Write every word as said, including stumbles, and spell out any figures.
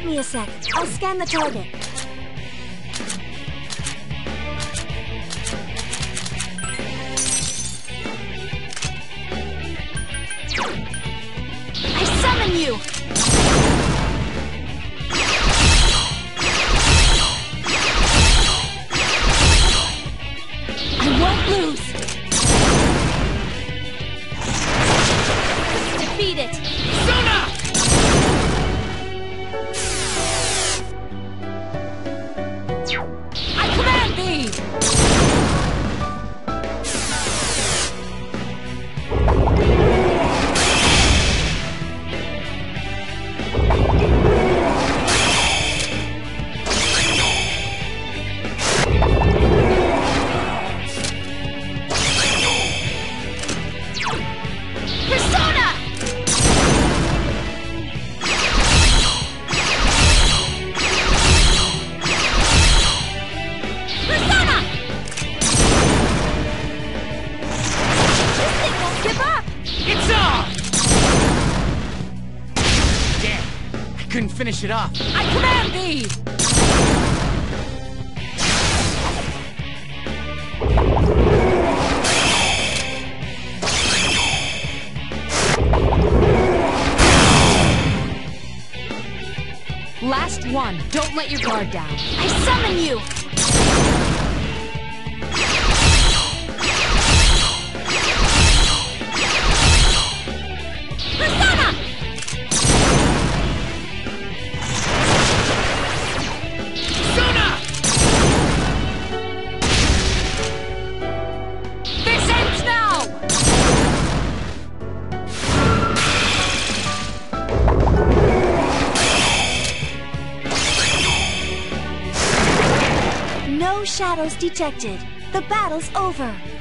me a sec. I'll scan the target. I summon you! I won't lose! Defeat it! Sona! I command thee! Persona! Persona! This thing won't give up! It's on! Damn, I couldn't finish it off. I command thee! Last one. Don't let your guard down. I summon you! Persona! Sona! This ends now! No shadows detected. The battle's over.